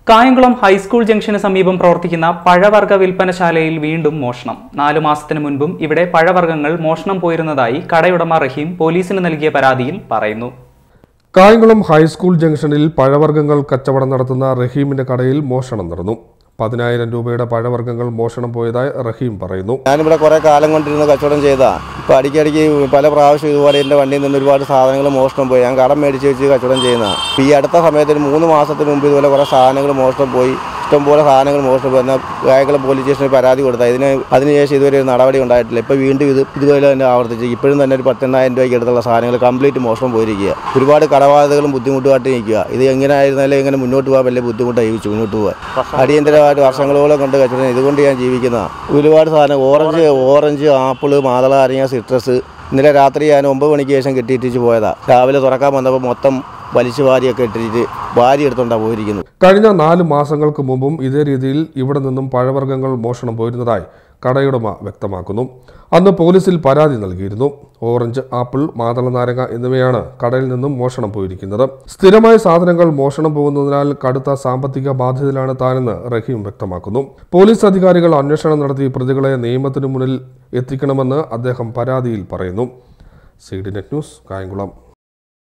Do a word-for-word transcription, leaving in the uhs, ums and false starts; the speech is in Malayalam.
കായംകുളം ഹൈസ്കൂൾ ജംഗ്ഷന് സമീപം പ്രവർത്തിക്കുന്ന പഴവർഗ്ഗ വിൽപ്പനശാലയിൽ വീണ്ടും മോഷണം. നാലു മാസത്തിനു മുൻപും ഇവിടെ പഴവർഗ്ഗങ്ങൾ മോഷണം പോയിരുന്നതായി കടയുടമ റഹീം പോലീസിന് നൽകിയ പരാതിയിൽ പറയുന്നു. കായംകുളം ഹൈസ്കൂൾ ജംഗ്ഷനിൽ പഴവർഗ്ഗങ്ങൾ കച്ചവടം നടത്തുന്ന റഹീമിന്റെ കടയിൽ മോഷണം നടന്നു. പതിനായിരം രൂപയുടെ പഴവർഗ്ഗങ്ങൾ മോഷണം പോയതായി റഹീം പറയുന്നു. ഞാനിവിടെ കുറേ കാലം കൊണ്ടിരുന്ന കച്ചവടം ചെയ്താ ഇപ്പോൾ അടിക്കടിക്ക് പല പ്രാവശ്യം ഇതുപോലെ എൻ്റെ വണ്ടിയിൽ നിന്ന് ഒരുപാട് സാധനങ്ങൾ മോഷണം പോയി. ഞാൻ കടം മേടിച്ച് വെച്ച് കച്ചവടം ചെയ്യുന്ന ഇപ്പോൾ ഈ അടുത്ത സമയത്ത് മൂന്ന് മാസത്തിന് മുമ്പ് ഇതുപോലെ കുറേ സാധനങ്ങൾ മോഷണം പോയി. ഇഷ്ടംപോലെ സാധനങ്ങൾ മോഷണം പോയി. എന്നാൽ കായംകുളം പോലീസ് സ്റ്റേഷനിൽ പരാതി കൊടുത്താൽ ഇതിന് അതിനുശേഷം ഇതുവരെ ഒരു നടപടി ഉണ്ടായിട്ടില്ല. ഇപ്പോൾ വീണ്ടും ഇത് ഇതുപോലെ തന്നെ ആവർത്തിച്ച് ഇപ്പോഴും തന്നെ ഒരു പത്തെണ്ണായിരം രൂപയ്ക്ക് അടുത്തുള്ള സാധനങ്ങൾ കംപ്ലീറ്റ് മോഷണം പോയിരിക്കുക. ഒരുപാട് കടബാധ്യതകളും ബുദ്ധിമുട്ടുമായിട്ട് നിൽക്കുക. ഇത് എങ്ങനെ ആയിരുന്നാലും എങ്ങനെ മുന്നോട്ട് പോകാൻ വലിയ ബുദ്ധിമുട്ടായി ജീവിച്ചു മുന്നോട്ട് പോകാൻ. അടിയന്തരമായിട്ട് വർഷങ്ങളോളം കൊണ്ട് കച്ചവടം ഇതുകൊണ്ട് ഞാൻ ജീവിക്കുന്ന ഒരുപാട് സാധനം ഓറഞ്ച് ഓറഞ്ച് ആപ്പിള് മാതള അരിഞ്ഞ സിട്രസ് ഇന്നലെ രാത്രി ഞാൻ ഒമ്പത് മണിക്ക് ശേഷം കെട്ടിയിട്ടിച്ച് പോയതാണ്. രാവിലെ തുറക്കാൻ വന്നപ്പോൾ മൊത്തം വലിച്ചു വാരിയൊക്കെ ഇട്ടിട്ട് വാരി എടുത്തുകൊണ്ടാണ് പോയിരിക്കുന്നത്. കഴിഞ്ഞ നാല് മാസങ്ങൾക്ക് മുമ്പും ഇതേ രീതിയിൽ ഇവിടെ നിന്നും പഴവർഗ്ഗങ്ങൾ മോഷണം പോയിരുന്നതായി കടയുടമ വ്യക്തമാക്കുന്നു. അന്ന് പോലീസിൽ പരാതി നൽകിയിരുന്നു. ഓറഞ്ച്, ആപ്പിൾ, മാതള നാരങ്ങ എന്നിവയാണ് കടയിൽ നിന്നും മോഷണം പോയിരിക്കുന്നത്. സ്ഥിരമായ സാധനങ്ങൾ മോഷണം പോകുന്നതിനാൽ കടുത്ത സാമ്പത്തിക ബാധ്യതയിലാണ് താനെന്ന് റഹീം വ്യക്തമാക്കുന്നു. പോലീസ് അധികാരികൾ അന്വേഷണം നടത്തി പ്രതികളെ നിയമത്തിനു മുന്നിൽ എത്തിക്കണമെന്ന് അദ്ദേഹം പരാതിയിൽ പറയുന്നു. C D net news, Kayamkulam.